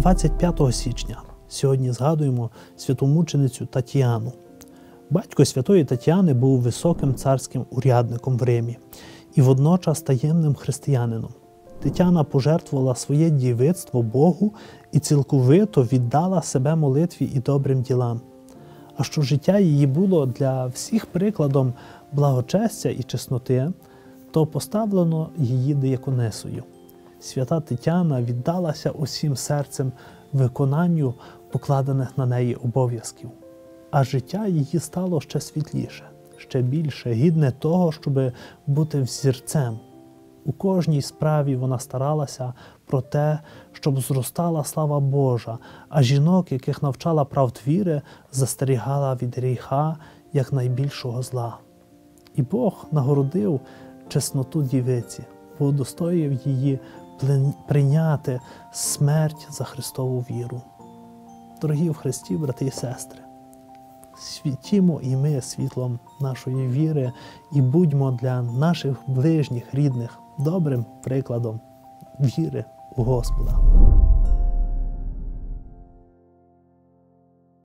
25 січня сьогодні згадуємо святомученицю Тетяну. Батько святої Тетяни був високим царським урядником в Римі і водночас таємним християнином. Тетяна пожертвувала своє дівицтво Богу і цілковито віддала себе молитві і добрим ділам. А що життя її було для всіх прикладом благочестя і чесноти, то поставлено її дияконесою. Свята Тетяна віддалася усім серцем виконанню покладених на неї обов'язків. А життя її стало ще світліше, ще більше, гідне того, щоб бути взірцем. У кожній справі вона старалася про те, щоб зростала слава Божа, а жінок, яких навчала правд віри, застерігала від гріха як найбільшого зла. І Бог нагородив чесноту дівиці, бо удостоїв її прийняти смерть за Христову віру. Дорогі в Христі, брати і сестри, світімо і ми світлом нашої віри і будьмо для наших ближніх, рідних добрим прикладом віри у Господа.